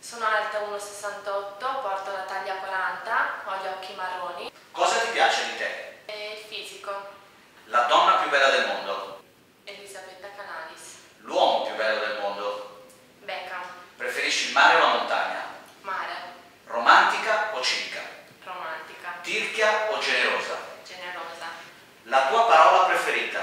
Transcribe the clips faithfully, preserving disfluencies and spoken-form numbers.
Sono alta uno virgola sessantotto, porto la taglia quaranta, ho gli occhi marroni. Cosa ti piace di te? E il fisico. La donna più bella del mondo? Elisabetta Canalis. L'uomo più bello del mondo? Beckham. Preferisci il mare o la montagna? Mare. Romantica o cinica? Romantica. Tirchia o generosa? Generosa. La tua parola preferita?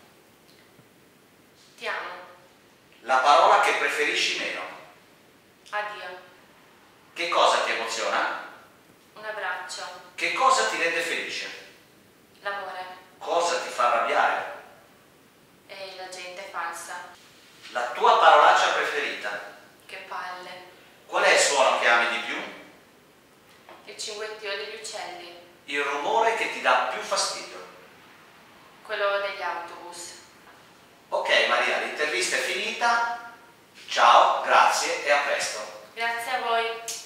Ti amo. La parola che preferisci meno? Addio. Che cosa ti emoziona? Un abbraccio. Che cosa ti rende felice? L'amore. Cosa ti fa arrabbiare? E la gente falsa. La tua parolaccia preferita? Che palle. Qual è il suono che ami di più? Il cinguettio degli uccelli. Il rumore che ti dà più fastidio? Quello degli autobus. Ok Maria, l'intervista è finita. Ciao, grazie e a presto. Grazie a voi.